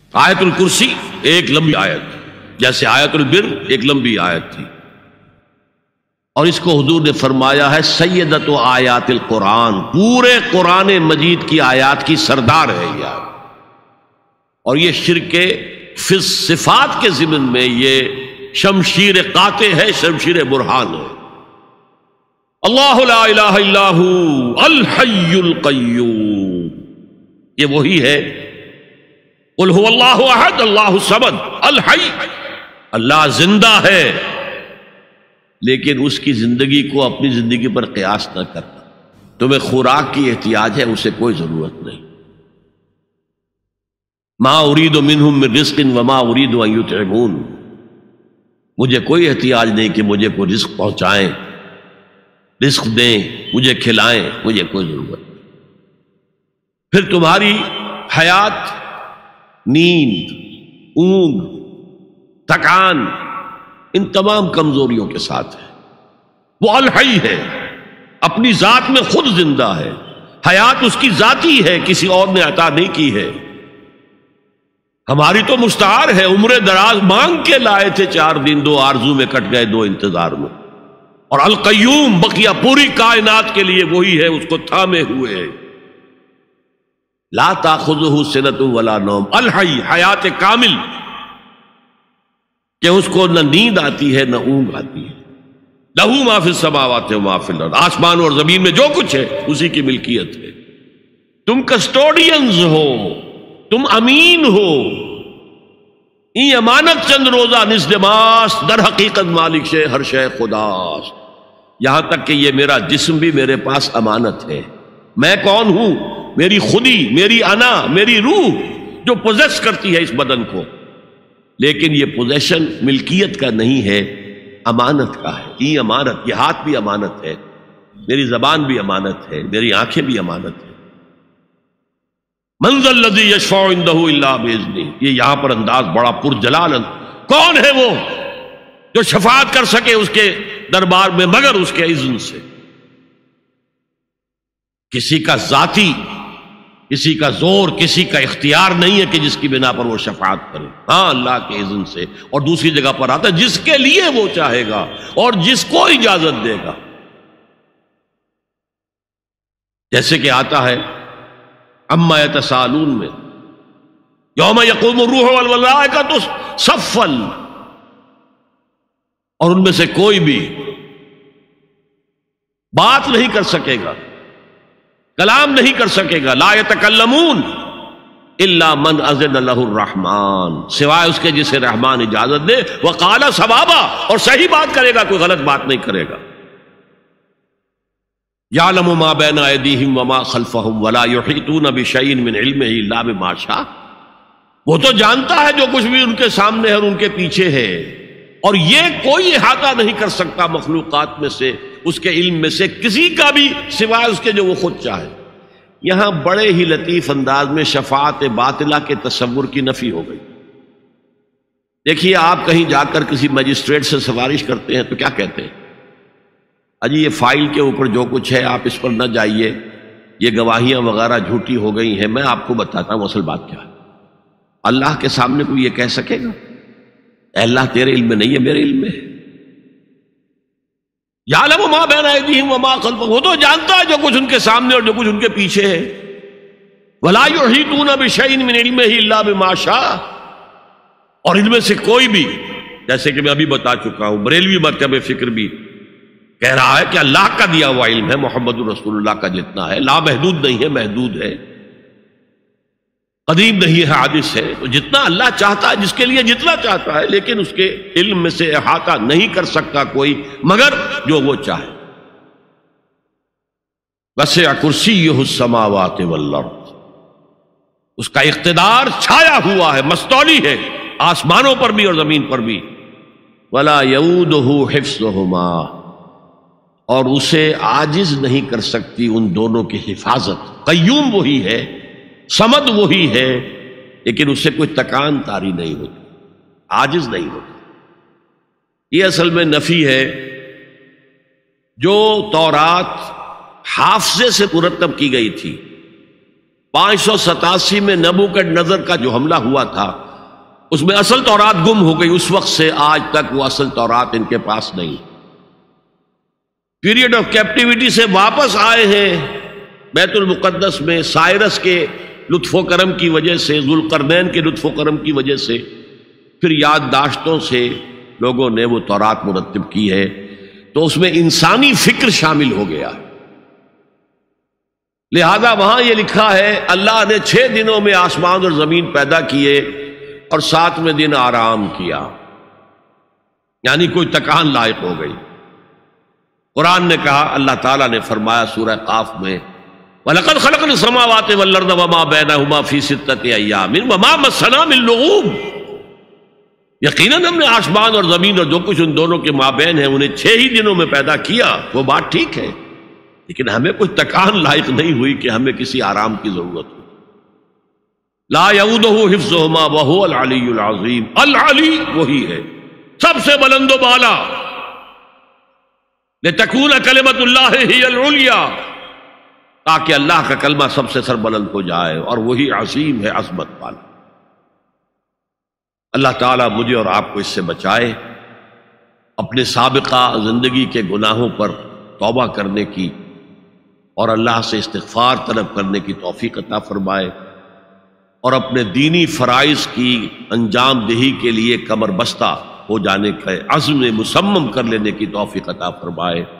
آیت الکرسی ایک لمبی آیت، جیسے آیت البر ایک لمبی آیت تھی، اور اس کو حضور نے فرمایا ہے سیدۃ آیات القرآن، پورے قرآن مجید کی آیات کی سردار ہے یہ آیت۔ اور یہ شرک فی الصفات کے ضمن میں یہ شمشیر قاطع ہے، شمشیر برہان ہے۔ اللہ لا الہ الا ہو الحی القیوم، یہ وہی ہے۔ قل هو اللہ احد اللہ الصمد الحی، اللہ زندہ ہے، لیکن اس کی زندگی کو اپنی زندگی پر قیاس نہ کرنا۔ تمہیں خوراک کی احتیاج ہے، اسے کوئی ضرورت نہیں۔ ما ارید منہم من رزق وما ارید ان یطعمون، مجھے کوئی احتیاج نہیں کہ مجھے کوئی رزق پہنچائیں، رزق دیں، مجھے کھلائیں، مجھے کوئی ضرورت نہیں۔ پھر تمہاری حیات نیند، اونگ، تھکان، ان تمام کمزوریوں کے ساتھ ہے۔ وہ الحی ہے، اپنی ذات میں خود زندہ ہے، حیات اس کی ذاتی ہے، کسی اور نے عطا نہیں کی ہے۔ ہماری تو مستعار ہے، عمر دراز مانگ کے لائے تھے، 4 دن 2 آرزو میں کٹ گئے، 2 انتظار میں۔ اور القیوم بقیہ پوری کائنات کے لیے وہی ہے، اس کو تھامے ہوئے ہے۔ لا تاخذہ سنۃ ولا نوم، الحی، حیات کامل، کہ اس کو نہ نیند آتی ہے نہ اونگ آتی ہے۔ لہ ما فی السماوات و ما فی الارض، آسمان اور زمین میں جو کچھ ہے اسی کی ملکیت ہے۔ تم کسٹوڈینز ہو، تم امین ہو، این امانت چند روزہ نزد ماست، در حقیقت مالک شے ہر شے خداست۔ یہاں تک کہ یہ میرا جسم بھی میرے پاس امانت ہے۔ میں کون ہوں؟ میری خودی، میری انا، میری روح جو پوزیس کرتی ہے اس بدن کو، لیکن یہ پوزیشن ملکیت کا نہیں ہے، امانت کا ہے۔ یہ امانت، یہ ہاتھ بھی امانت ہے، میری زبان بھی امانت ہے، میری آنکھیں بھی امانت ہے۔ من ذا الذی یشفع عندہ الا باذنہ، یہ یہاں پر انداز بڑا پرجلال۔ کون ہے وہ جو شفاعت کر سکے اس کے دربار میں مگر اس کے اذن سے؟ کسی کا ذاتی، کسی کا زور، کسی کا اختیار نہیں ہے کہ جس کی بنا پر وہ شفاعت کرے، ہاں اللہ کے اذن سے۔ اور دوسری جگہ پر آتا ہے جس کے لیے وہ چاہے گا اور جس کو اجازت دے گا، جیسے کہ آتا ہے اما یتساءلون میں، یوم یقوم الروح والملائکۃ صفا، اور ان میں سے کوئی بھی بات نہیں کر سکے گا، کلام نہیں کر سکے گا، لا یتکلمون الا من اذن لہ الرحمن، سوائے اس کے جسے رحمان اجازت دے، وقال صوابا، اور صحیح بات کرے گا، کوئی غلط بات نہیں کرے گا۔ یعلم ما بین ایدیہم وما خلفہم ولا یحیطون بشیء من علمہ الا بما شاء، وہ تو جانتا ہے جو کچھ بھی ان کے سامنے ہے اور ان کے پیچھے ہے، اور یہ کوئی احاطہ نہیں کر سکتا مخلوقات میں سے، اس کے علم میں سے کسی کا بھی، سوائے اس کے جو وہ خود چاہے۔ یہاں بڑے ہی لطیف انداز میں شفاعت باطلہ کے تصور کی نفی ہو گئی۔ دیکھیے، آپ کہیں جا کر کسی مجسٹریٹ سے سفارش کرتے ہیں تو کیا کہتے ہیں؟ اجی یہ فائل کے اوپر جو کچھ ہے آپ اس پر نہ جائیے، یہ گواہیاں وغیرہ جھوٹی ہو گئی ہیں، میں آپ کو بتاتا ہوں اصل بات کیا ہے۔ اللہ کے سامنے کوئی یہ کہہ سکے گا اے اللہ تیرے علم میں نہیں ہے، میرے علم میں ہے؟ یعلم ما بین ایدیہم وما خلفہم، وہ تو جانتا ہے جو کچھ ان کے سامنے اور جو کچھ ان کے پیچھے ہے۔ ولا یحیطون بشیء من علمہ الا بما شاء، اور ان میں سے کوئی بھی، جیسے کہ میں ابھی بتا چکا ہوں، بریلوی مکتب فکر بھی کہہ رہا ہے کہ اللہ کا دیا ہوا علم ہے، محمد رسول اللہ کا جتنا ہے، لا محدود نہیں ہے، محدود ہے، قدیم نہیں ہے، حادث ہے۔ تو جتنا اللہ چاہتا ہے، جس کے لیے جتنا چاہتا ہے، لیکن اس کے علم میں سے احاطہ نہیں کر سکتا کوئی مگر جو وہ چاہے۔ وسع کرسیہ السماوات والارض، اس کا اقتدار چھایا ہوا ہے، مستولی ہے، آسمانوں پر بھی اور زمین پر بھی۔ ولا یؤودہ حفظہما، اور اسے عاجز نہیں کر سکتی ان دونوں کی حفاظت۔ قیوم وہی ہے، صمد وہی ہے، لیکن اس سے کوئی تکان تاری نہیں ہوتی، عاجز نہیں ہوتی۔ یہ اصل میں نفی ہے جو تورات حافظے سے مرتب کی گئی تھی، 587 میں نبوکڈنضر کا جو حملہ ہوا تھا اس میں اصل تورات گم ہو گئی، اس وقت سے آج تک وہ اصل تورات ان کے پاس نہیں۔ پیریڈ آف کیپٹیوٹی سے واپس آئے ہیں بیت المقدس میں، سائرس کے لطف و کرم کی وجہ سے، ذوالقرنین کے لطف و کرم کی وجہ سے، پھر یادداشتوں سے لوگوں نے وہ تورات مرتب کی ہے، تو اس میں انسانی فکر شامل ہو گیا۔ لہذا وہاں یہ لکھا ہے اللہ نے 6 دنوں میں آسمان اور زمین پیدا کیے اور 7ویں دن آرام کیا، یعنی کوئی تکان لائق ہو گئی۔ قرآن نے کہا، اللہ تعالیٰ نے فرمایا سورہ قاف میں، وَلَقَدْ خَلَقْنَا السَّمَاوَاتِ وَالْأَرْضَ وَمَا بَيْنَهُمَا فِي 6 أَيَّامٍ وَمَا مَسَّنَا مِن لُغُوبٍ، یقیناً ہم نے آسمان اور زمین اور جو کچھ ان دونوں کے مابین ہے انہیں 6 ہی دنوں میں پیدا کیا۔ وہ بات ٹھیک ہے، لیکن ہمیں کوئی تکان لائق نہیں ہوئی کہ ہمیں کسی آرام کی ضرورت ہو۔ لا یعودہ حفظہما وہو العلی العظیم، العلی وہی ہے سب سے بلند و بالا، لتکون کلمۃ اللہ ہی العلیٰ، تاکہ اللہ کا کلمہ سب سے سربلند ہو جائے، اور وہی عظیم ہے، عظمت والا۔ اللہ تعالیٰ مجھے اور آپ کو اس سے بچائے، اپنے سابقہ زندگی کے گناہوں پر توبہ کرنے کی اور اللہ سے استغفار طلب کرنے کی توفیق عطا فرمائے، اور اپنے دینی فرائض کی انجام دہی کے لیے کمر بستہ ہو جانے کا عزم مصمم کر لینے کی توفیق عطا فرمائے۔